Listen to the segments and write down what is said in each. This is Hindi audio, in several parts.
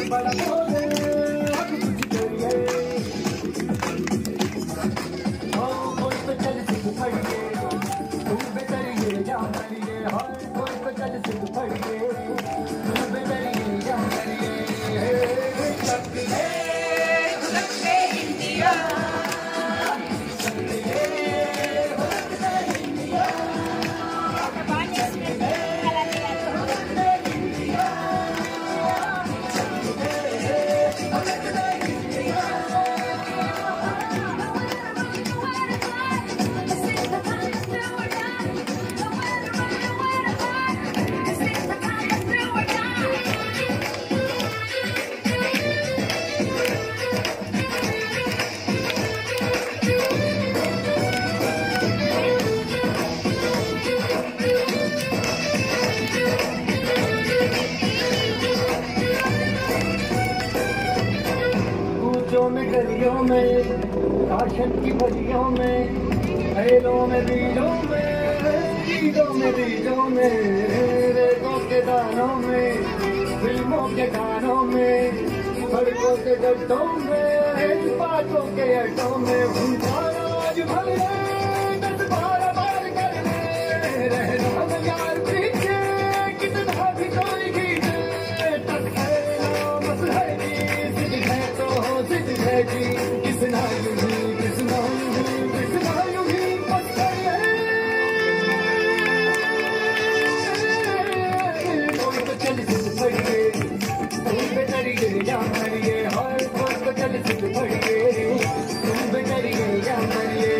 बड़ा बोले अब कुछ करिए कोई तो चल सिद्ध फड़िए तू बेतरिए जा करिए कोई तो चल सिद्ध फड़िए तू बेतरिए जा करिए में गलियों में काशन की बलियों में खेलों में बीजों में बीजों में रेतों के दानों में फिल्मों के गानों में सड़कों के गड्ढों में बातों के अड्डों में आज भले 10-12 बार करने रहना यार पीछे कितना भी कोई खींचे किसना यूं ही पत्थर कोई तो चल सिद्ध फड़िए तुम बेतरिए जा करिए कोई तो चल सिद्ध फड़िए तुम बेतरिए जा करिए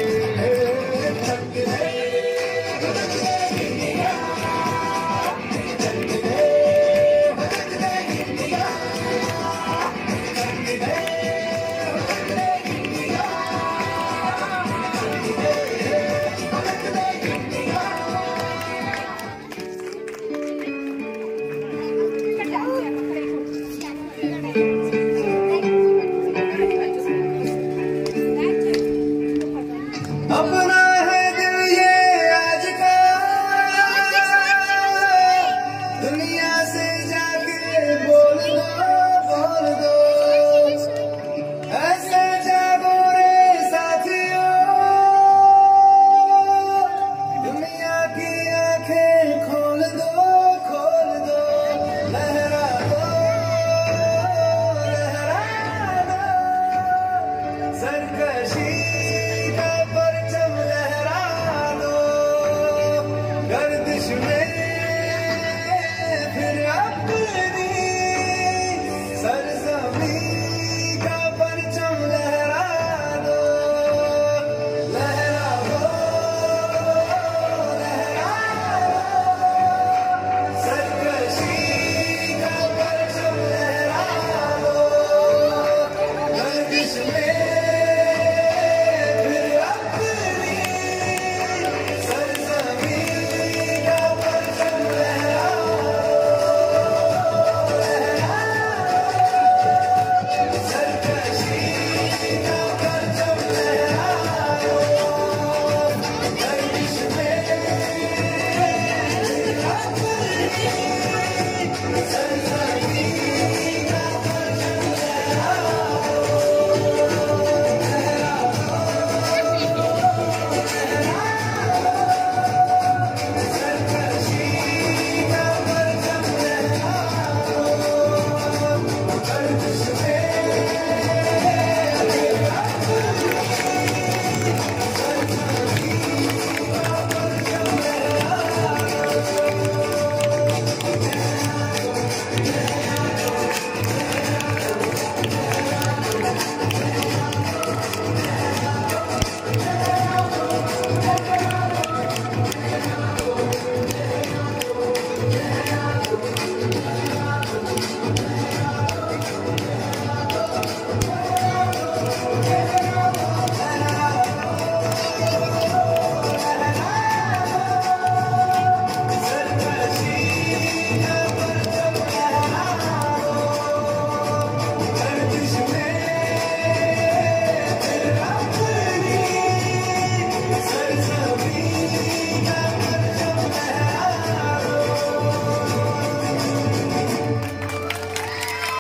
अपना है दिल ये आज का दुनिया से जाके बोल दो ऐसे जागो रे साथियों दुनिया की आंखें खोल दो लहरा दो सरकशी गर्दिश में